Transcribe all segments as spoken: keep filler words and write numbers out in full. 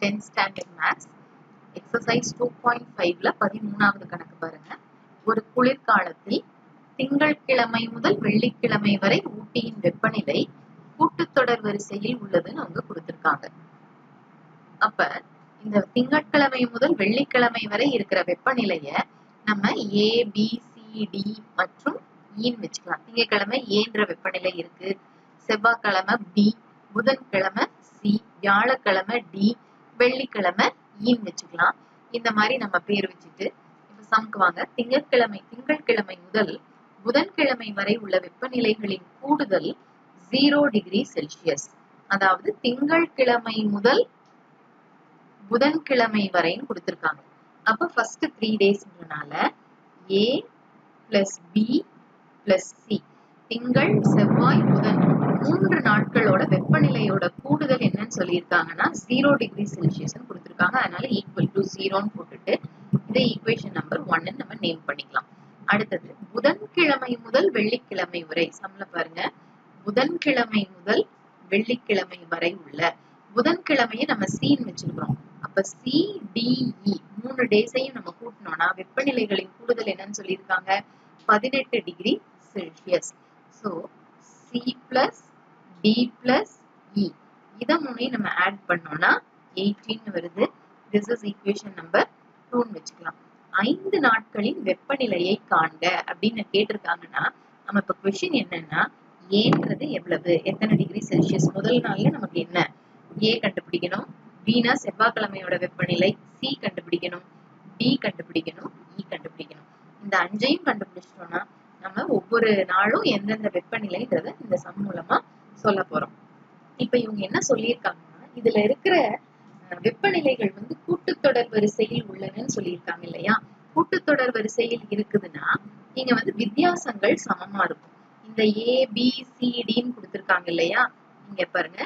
tenth standard maths exercise two point five ல பதிமூணாவது கணக்கு பாருங்க. ஒரு குளிர்காலத்தில் திங்கட்கிழமை முதல் வெள்ளிக்கிழமை வரை ஊட்டியின் வெப்பநிலை கூட்டுத்தொடர் வரிசையில் உள்ளதுன்னு அவங்க கொடுத்திருக்காங்க. அப்ப இந்த திங்கட்கிழமை முதல் வெள்ளிக்கிழமை வரை இருக்கிற வெப்பநிலைய நம்ம ஏ பி சி டி மற்றும் ஈன்னு வச்சுக்கலாம். திங்கட்கிழமை ஏன்ற வெப்பநிலை இருக்கு, செவ்வாய்க்கிழமை பி, புதன்கிழமை சி, வியாழக்கிழமை டி, வெள்ளிக்கிழமை ஈன்னு வச்சுக்கலாம். இந்த மாதிரி நம்ம பேர் வச்சுட்டு இப்ப சம்க்கு வாங்க. திங்கட்கிழமை திங்கட்கிழமை முதல் புதன்கிழமை வரை உள்ள வெப்பநிலைகளின் கூடுதல் ஜீரோ டிகிரி செல்சியஸ். அதாவது திங்கட்கிழமை முதல் புதன்கிழமை வரைன்னு கொடுத்திருக்காங்க. அப்ப ஃபர்ஸ்ட் த்ரீ டேஸ்னால A plus B plus C, திங்கள் செவ்வாய் புதன் மூன்று நாட்களோட வெப்பநிலையோட கூடுதல் என்னன்னு சொல்லியிருக்காங்கன்னா ஜீரோ டிகிரி செல்சியஸ் கொடுத்திருக்காங்க. அதனால ஈக்குவல் டு ஜீரோன்னு போட்டுட்டு இதை ஈக்குவேஷன் நம்பர் ஒன்னு நம்ம நேம் பண்ணிக்கலாம். அடுத்தது புதன்கிழமை முதல் வெள்ளிக்கிழமை வரை சம்ல பாருங்க. புதன்கிழமை முதல் வெள்ளிக்கிழமை வரை உள்ள புதன்கிழமையை நம்ம சீன்னு வச்சிருக்கிறோம். அப்ப சி டி இ மூணு டேஸையும் நம்ம கூட்டணும்னா வெப்பநிலைகளின் கூடுதல் என்னன்னு சொல்லியிருக்காங்க பதினெட்டு degree Celsius. So C plus D plus E இத மூணையும் நம்ம ஆட் பண்ணோம்னா எயிட்டீன் வருது. திஸ் இஸ் ஈக்குவேஷன் நம்பர் டூன்னு வச்சுக்கலாம். ஐந்து நாட்களின் வெப்பநிலையை காண்க அப்படின்னு கேட்டிருக்காங்கன்னா நம்ம இப்ப கொஸ்டின் என்னன்னா ஏன்றது எவ்வளவு, எத்தனை டிகிரி செல்சியஸ். முதல் நாள்ல நமக்கு என்ன ஏ கண்டுபிடிக்கணும், பினா செவ்வாய்க்கிழமையோட வெப்பநிலை, சி கண்டுபிடிக்கணும், டி கண்டுபிடிக்கணும், இ கண்டுபிடிக்கணும். இந்த அஞ்சையும் கண்டுபிடிச்சிட்டோம்னா நம்ம ஒவ்வொரு நாளும் எந்தெந்த வெப்பநிலைன்றத இந்த சம் மூலமா சொல்ல போறோம். இப்ப இவங்க என்ன சொல்லியிருக்காங்கன்னா இதுல இருக்கிற வெப்பநிலைகள் வந்து கூட்டுத்தொடர் வரிசையில் உள்ளனன்னு சொல்லியிருக்காங்க இல்லையா. கூட்டுத்தொடர் வரிசையில் இருக்குதுன்னா இங்க வந்து வித்தியாசங்கள் சமமா இருக்கும். இந்த ஏ பி சி டின்னு கொடுத்திருக்காங்க இல்லையா, இங்க பாருங்க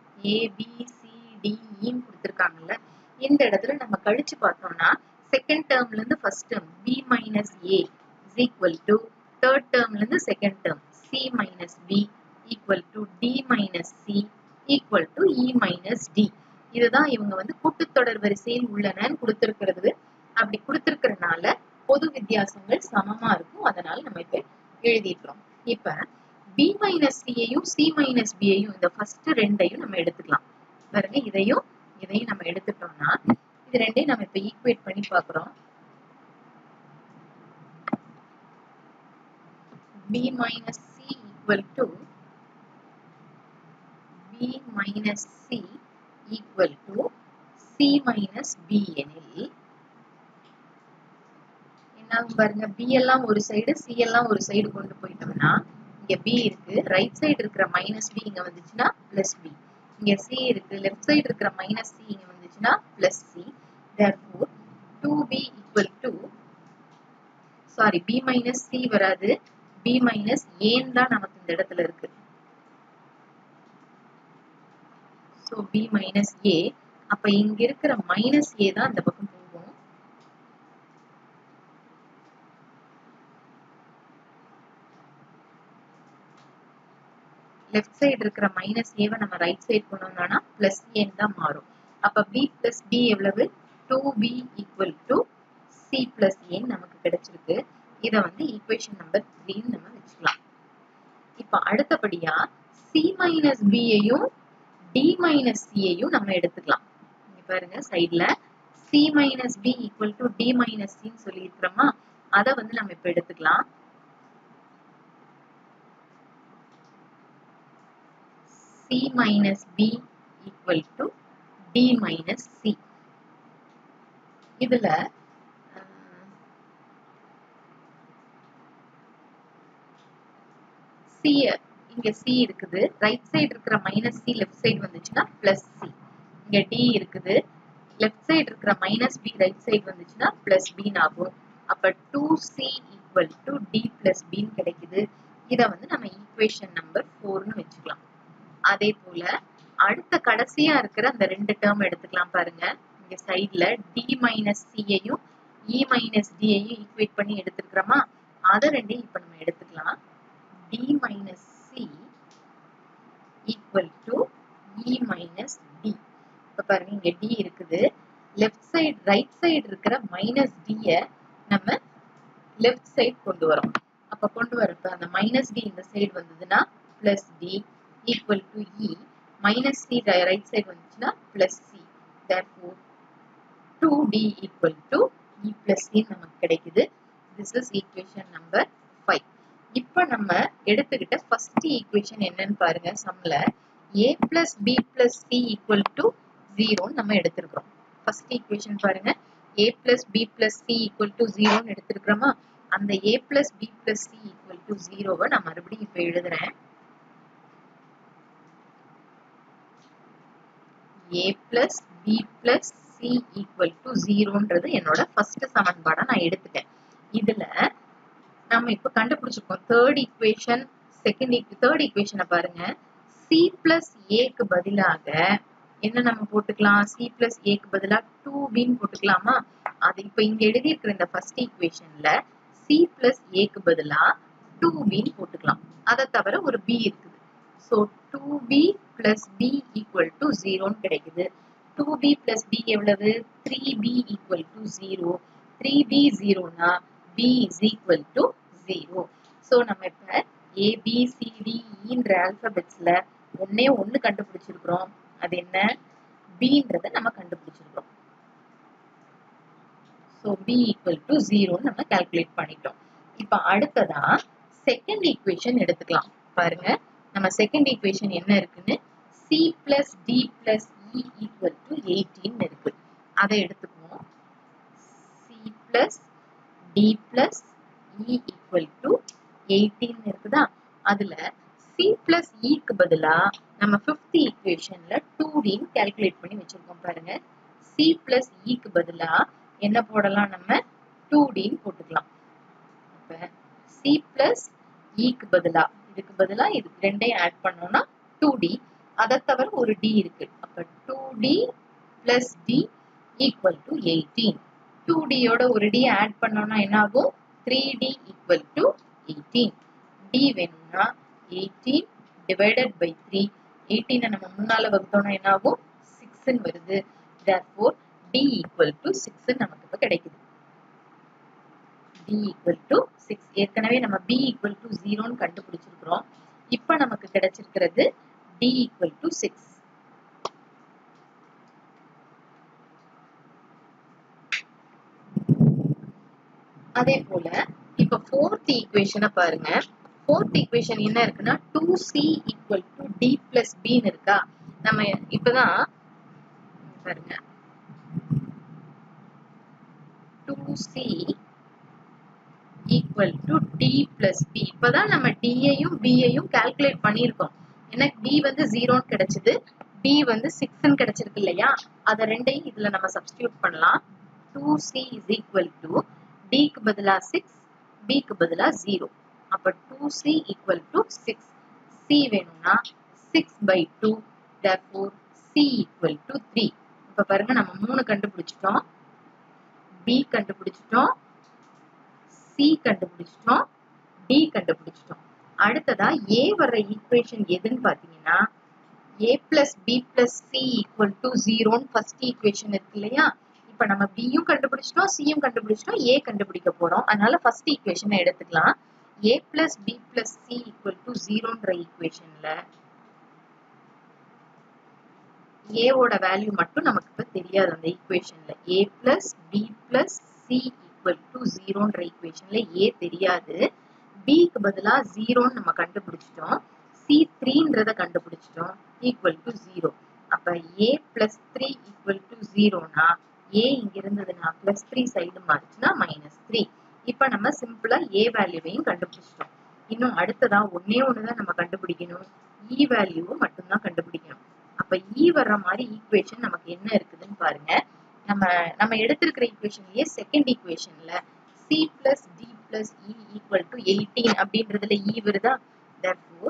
ஏ பி சி டி ன்னு கொடுத்திருக்காங்கல்ல. இந்த இடத்துல நம்ம கழிச்சு பார்த்தோம்னா செகண்ட் டேர்ம்ல இருந்து first term B minus A is equal to third டேர்ம்ல இருந்து second term C minus B equal to D minus C equal to E minus D. இதுதான் இவங்க வந்து கூட்டுத்தொடர் வரிசையில் உள்ளனன்னு கொடுத்திருக்கிறது. அப்படி கொடுத்திருக்கிறதுனால பொது வித்தியாசங்கள் சமமா இருக்கும். அதனால நம்ம இப்ப எழுதிக்கிறோம். இப்ப பி மைனஸ் சியையும் சி மைனஸ் பியையும் இந்த ஃபர்ஸ்ட் ரெண்டையும் நம்ம எடுத்துக்கலாம். பாருங்க இதையும் இதையும் நம்ம எடுத்துட்டோம்னா இது ரெண்டையும் நம்ம இப்ப ஈக்குவேட் பண்ணி பாக்குறோம். b minus c equal to b minus c equal to c minus b எனில் என்ன பாருங்க, b எல்லாம் ஒரு சைடு c எல்லாம் ஒரு சைடு கொண்டு போயிட்டோம்னா இங்க b இருக்கு, ரைட் சைடு இருக்கிற மைனஸ் b இங்க வந்துச்சுன்னா பிளஸ் b, இங்க c இருக்கு, லெஃப்ட் சைடு இருக்கிற மைனஸ் c இங்க வந்துச்சுன்னா plus c. therefore two b equal to sorry b minus c வராது, b minus a தான் நமக்கு இந்த இடத்துல இருக்கு. so b minus a, அப்ப இங்க இருக்கிற மைனஸ் a தான் இந்த பக்கம் போகும். லெஃப்ட் சைடு இருக்கிற மைனஸ் a வை நம்ம ரைட் சைடு கொண்டு வந்தோம்னா பிளஸ் a தான் மாறும். அப்ப b plus b எவ்வளவு, two b equal to c plus a நமக்கு கிடைச்சிருக்கு. இத வந்து ஈக்குவேஷன் நம்பர் த்ரீ நம்ம வச்சுக்கலாம். இப்ப அடுத்தபடியா c minus b யையும் d minus c யையும் நம்ம எடுத்துக்கலாம். இங்க பாருங்க சைடுல c minus b equal to d minus c ன்னு சொல்லி இருக்கிறோமா, அத வந்து நம்ம இப்ப எடுத்துக்கலாம். c minus b equal to d minus c. இதுல c இங்க c இருக்குது, ரைட் சைடு இருக்கிற மைனஸ் c லெஃப்ட் சைடு வந்துச்சுன்னா பிளஸ் c. இங்க d இருக்குது, லெஃப்ட் சைடு இருக்கிற மைனஸ் b ரைட் சைடு வந்துச்சுன்னா பிளஸ் b ஆகும். அப்ப two c equal to d plus b கிடைக்குது. இத வந்து நம்ம ஈக்குவேஷன் நம்பர் ஃபோர்னு வச்சுக்கலாம். அதே போல அடுத்த கடைசியா இருக்கிற அந்த ரெண்டு டேர்ம் எடுத்துக்கலாம். பாருங்க இங்க சைடுல d minus c யையும் e minus d யையும் ஈக்குவேட் பண்ணி எடுத்துக்கிறோமா, அத ரெண்டையும் இப்ப நம்ம எடுத்துக்கலாம். d minus c equal to e minus d. இப்ப பாருங்க இங்க d இருக்குது. லெஃப்ட் சைடு ரைட் சைடு இருக்கிற மைனஸ் d நம்ம லெஃப்ட் சைடு கொண்டு வரோம். அப்ப கொண்டு வரப்ப அந்த மைனஸ் d இந்த சைடு வந்ததுன்னா plus d equal to e, minus c right side வந்துச்சுன்னா plus c. therefore two d equal to e plus c நமக்கு கிடைக்குது. this is equation number five. இப்ப நம்ம எடுத்துக்கிட்ட first equation என்னன்னு பாருங்க. சம்ல a plus b plus c equal to zero நம்ம எடுத்திருக்கிறோம். first equation பாருங்க, a plus b plus c equal to zero எடுத்திருக்கிறோமா? அந்த a plus b plus c equal to zero நான் மறுபடியும் இப்ப எழுதுறேன். a plus b plus c equal to zero என்னோட first சமன்பாடா நான் எடுத்துட்டேன். இதுல நம்ம இப்ப கண்டுபிடிச்சிருக்கோம் third equation, second third equation பாருங்க. c plus a க்கு பதிலாக என்ன நம்ம போட்டுக்கலாம்? c plus a க்கு பதிலா two b போட்டுக்கலாமா? அது இப்ப இங்க எழுதி இருக்கிற இந்த first equationல c plus a க்கு பதிலா two b போட்டுக்கலாம். அதை தவிர ஒரு b இருக்குது. so two b plus b equal to zero கிடைக்குது. two b plus b எவ்வளவு? three b equal to zero. three b zero னா b is equal to zero. so நம்ம இப்ப a b c d e ன்ற ஆல்பபெட்ஸ்ல ஒண்ணே ஒண்ணு கண்டுபிடிச்சிருக்கிறோம். அது என்ன? bன்றத நம்ம கண்டுபிடிச்சிருக்கிறோம். so b equal to zero நம்ம கால்குலேட் பண்ணிட்டோம். இப்ப அடுத்ததா செகண்ட் ஈக்குவேஷன் எடுத்துக்கலாம். பாருங்க, நம்ம செகண்ட் ஈக்குவேஷன் என்ன இருக்குன்னு c plus d plus e equal to eighteen இருக்கு. அதை எடுத்துக்குவோம். c plus d plus e equal to eighteen இருக்குதா? அதுல c plus e க்கு பதிலா நம்ம fifth ஈக்குவேஷன்ல two d கால்குலேட் பண்ணி வச்சிருக்கோம். பாருங்க, c plus e க்கு பதிலா என்ன போடலாம்? நம்ம two d போட்டுக்கலாம். அப்ப c plus e க்கு பதிலா இதுக்கு பதிலா இது ரெண்டையும் ஆட் பண்ணோம்னா two d. அதை தவிர ஒரு d இருக்கு. அப்ப two d plus d equal to eighteen. two d யோட ஒரு d ஆட் பண்ணோம்னா என்ன ஆகும்? three d equal to eighteen. d வேணும்னா eighteen divided by three. eighteen நம்ம முன்னால வகுத்தோம்னா என்ன ஆகும்? six ன்னு வருது. therefore d equal to six நமக்கு இப்ப கிடைக்குது. d equal to six. ஏற்கனவே நம்ம b equal to zero ன்னு கண்டுபிடிச்சிருக்கிறோம். இப்ப நமக்கு கிடைச்சிருக்கிறது d equal to six. அதே போல இப்ப fourth equation பாருங்க. fourth equation என்ன இருக்குன்னா two c equal to d plus b ன்னு இருக்கா? நம்ம இப்பதான் பாருங்க, two c equal to d plus b. இப்பதான் நம்ம d ஐயும் b ஐயும் கால்குலேட் பண்ணியிருக்கோம். எனக்கு b வந்து zero ன்னு கிடைச்சது, b வந்து six ன்னு கிடைச்சிருக்கு இல்லையா? அதை ரெண்டையும் இதுல நம்ம சப்ஸ்டிடியூட் பண்ணலாம். two c is equal to d க்கு பதிலா six, b க்கு பதிலா zero. அப்ப two c equal to six. c வேணும்னா six by two. therefore c equal to three. இப்ப பாருங்க, நம்ம மூணு கண்டுபிடிச்சிட்டோம், b கண்டுபிடிச்சிட்டோம், c கண்டுபிடிச்சிட்டோம், d கண்டுபிடிச்சிட்டோம். அடுத்ததா a வர்ற ஈக்குவேஷன் எதுன்னு பாத்தீங்கன்னா a plus b plus c equal to zero ன்னு ஃபர்ஸ்ட் ஈக்குவேஷன் இருக்கு இல்லையா? இப்ப நம்ம b யும் கண்டுபிடிச்சிட்டோம், c யும் கண்டுபிடிச்சிட்டோம், a கண்டுபிடிக்க போறோம். அதனால ஃபர்ஸ்ட் ஈக்குவேஷனை எடுத்துக்கலாம். a plus b plus c equal to zero ன்ற ஈக்குவேஷன்ல a ஓட வேல்யூ மட்டும் நமக்கு இப்ப தெரியாது. அந்த ஈக்குவேஷன்ல a plus b plus c equal to zero ன்ற ஈக்குவேஷன்ல a தெரியாது. b க்கு பதிலா zero ன்னு நம்ம கண்டுபிடிச்சிட்டோம், c three ன்றத கண்டுபிடிச்சிட்டோம், equal to zero. அப்ப a plus three equal to zero னா a இங்க இருந்ததுன்னா plus three சைடு மாறுச்சுன்னா minus three. இப்ப நம்ம சிம்பிளா a வேல்யூவையும் கண்டுபிடிச்சிட்டோம். இன்னும் அடுத்ததா ஒன்னே ஒண்ணுதான் நம்ம கண்டுபிடிக்கணும், e வேல்யூவை மட்டும்தான் கண்டுபிடிக்கணும். அப்ப e வர்ற மாதிரி ஈக்குவேஷன் நமக்கு என்ன இருக்குதுன்னு பாருங்க. நம்ம நம்ம எடுத்திருக்கிற ஈக்குவேஷன்லயே செகண்ட் ஈக்குவேஷன்ல c plus d plus e equal to eighteen அப்படின்றதுல e வருதா? therefore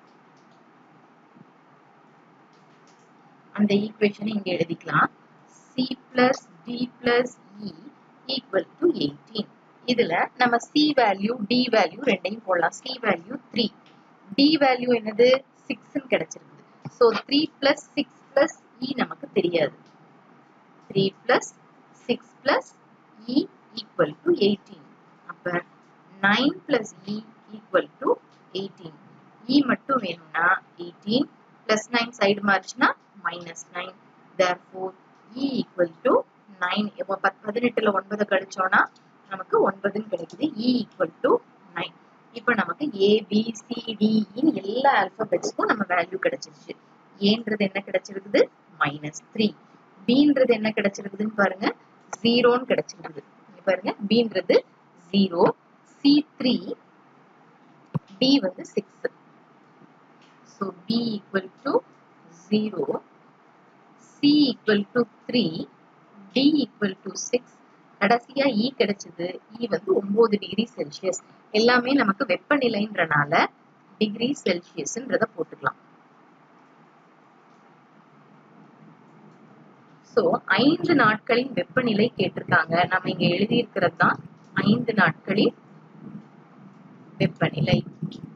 அந்த ஈக்குவேஷனை இங்க எழுதிக்கலாம். c plus d plus e equal to eighteen. இதுல நம்ம c வேல்யூ d வேல்யூ ரெண்டையும் போடலாம். c value three, d value என்னது six ன்னு கிடைச்சிருக்கு. so three plus six plus E நமக்கு தெரியாது. three plus six plus E equal to eighteen. அப்ப nine plus E equal to eighteen. E மட்டும் வேணும்னா eighteen plus nine side மாறிச்சுனா minus nine. Therefore, E equal to nine. இப்போ பதினெட்டுல ஒன்பது கழிச்சோம்னா நமக்கு ஒன்பதுன்னு கிடைக்குது. E equal to nine. இப்போ நமக்கு A, B, C, D இன் எல்லா ஆல்பபெட்ஸ்க்கும் நம்ம வேல்யூ கிடைச்சிருச்சு. ஏன்றது என்ன கிடைச்சிருக்குது? minus three. Bன்றது என்ன கிடைச்சிருக்குதுன்னு பாருங்க, ஜீரோன்னு கிடைச்சிருக்குது. பாருங்க, Bன்றது zero, C three, D வந்து six. So B equal to zero, C equal to three, D equal to six. கடைசியா E கிடைச்சது. E வந்து ஒன்பது டிகிரி செல்சியஸ். எல்லாமே நமக்கு வெப்பநிலைன்றனால டிகிரி செல்சியஸ்ன்றத போட்டுக்கலாம். சோ ஐந்து நாட்களின் வெப்பநிலை கேட்டிருக்காங்க. நம்ம இங்க எழுதி இருக்கிறது தான் ஐந்து நாட்களின் வெப்பநிலை.